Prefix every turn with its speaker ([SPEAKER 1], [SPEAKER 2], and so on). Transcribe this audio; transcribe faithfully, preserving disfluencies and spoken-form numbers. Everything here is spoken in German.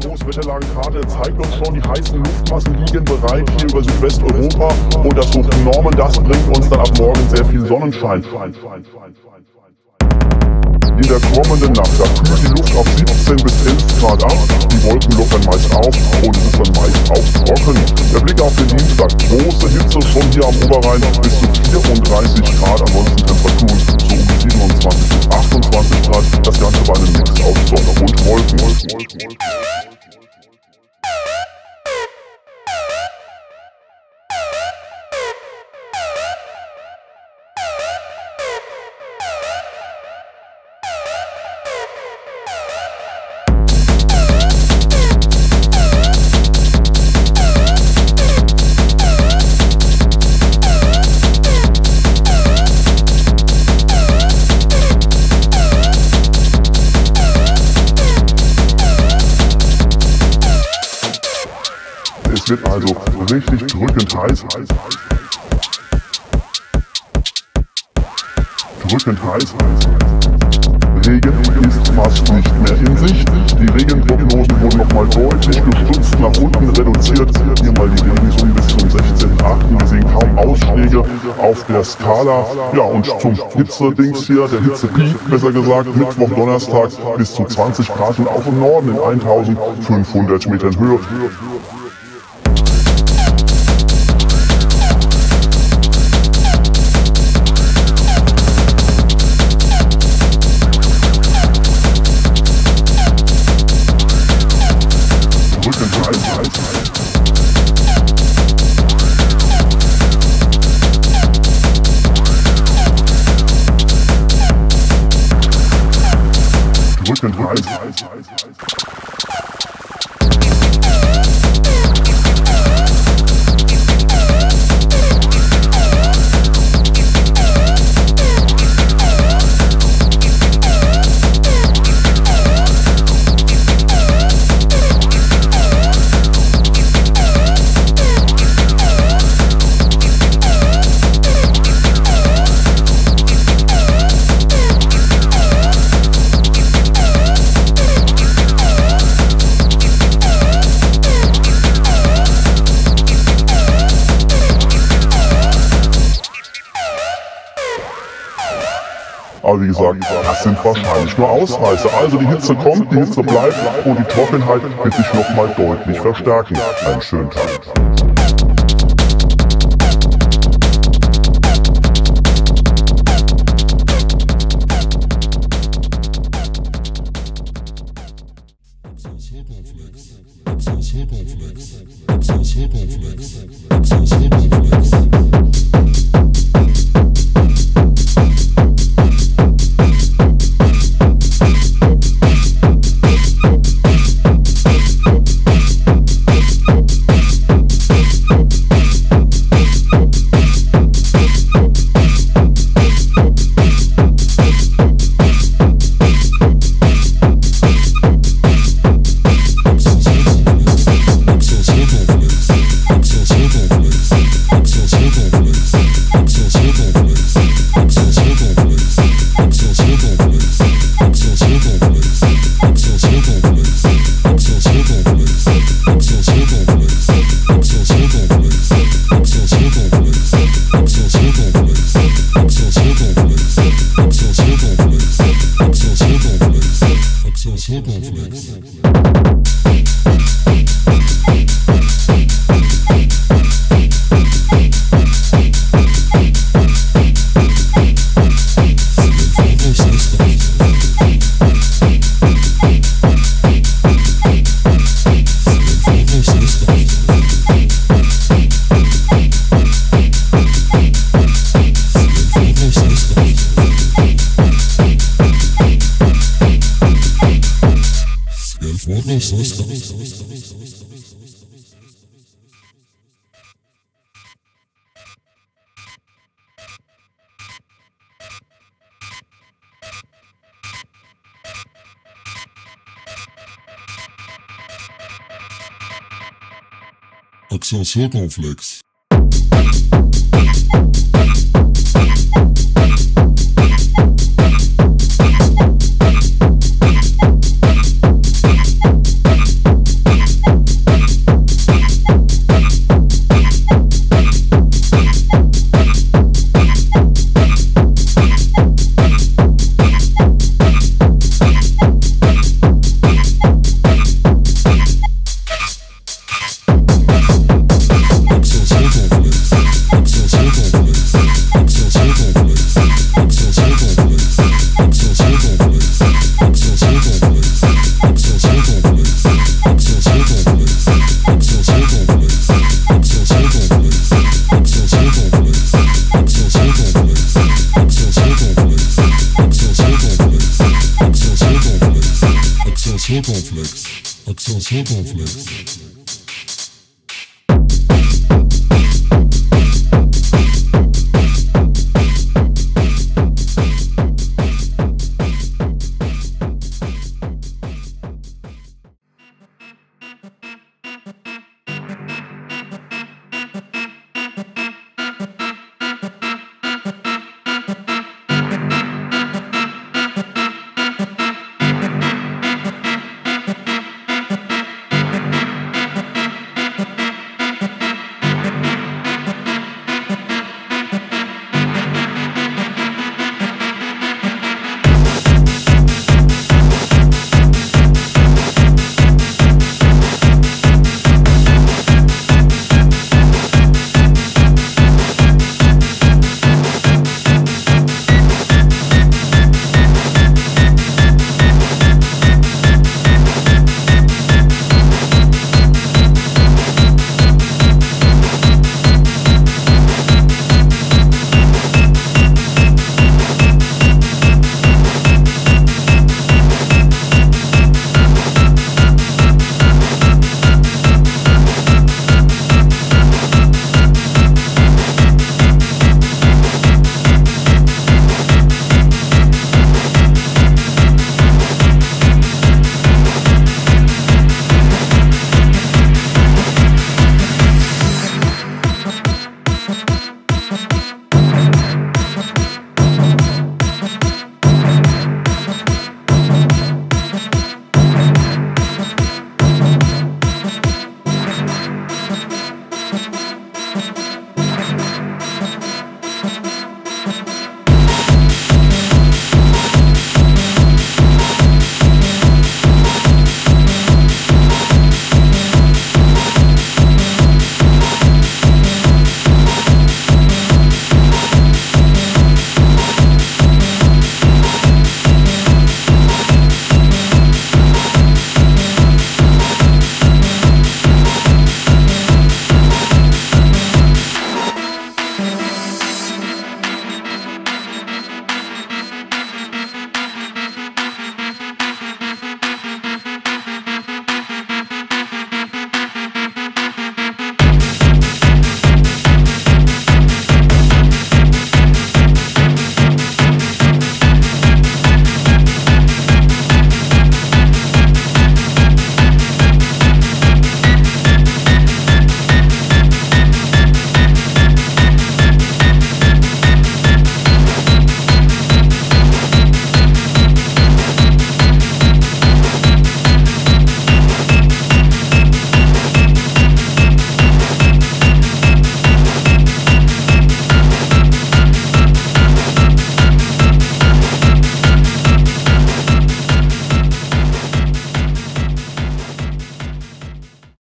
[SPEAKER 1] Großwetterlagenkarte zeigt uns schon, die heißen Luftmassen liegen bereit hier über Südwesteuropa und das Hoch Norman, das bringt uns dann ab morgen sehr viel Sonnenschein. In der kommenden Nacht, da kühlt die Luft auf siebzehn bis elf Grad ab, die Wolken lockern meist auf und es ist dann meist auch trocken. Der Blick auf den Dienstag, große Hitze schon hier am Oberrhein bis zu vierunddreißig Grad, ansonsten Temperaturen so um die siebenundzwanzig bis achtundzwanzig Grad, das Ganze bei einem Mix aus Sonne und Wolken. Es wird also richtig drückend heiß. Drückend heiß. Regen ist fast nicht mehr in Sicht. Die Regenprognosen wurden nochmal deutlich gestutzt nach unten reduziert. Hier mal die Regensummen bis zum sechzehnten achten Wir sehen kaum Ausschläge auf der Skala. Ja, und zum Hitze-Dings hier, der Hitze-Peak, besser gesagt, Mittwoch, Donnerstag bis zu zwanzig Grad und auch im Norden in eintausendfünfhundert Metern Höhe. Drückend heiß. Aber wie gesagt, das sind wahrscheinlich nur Ausreißer. Also die Hitze kommt, die Hitze bleibt und die Trockenheit wird sich nochmal deutlich verstärken. Einen schönen Tag.
[SPEAKER 2] Circonflexe. zur Circonflexe.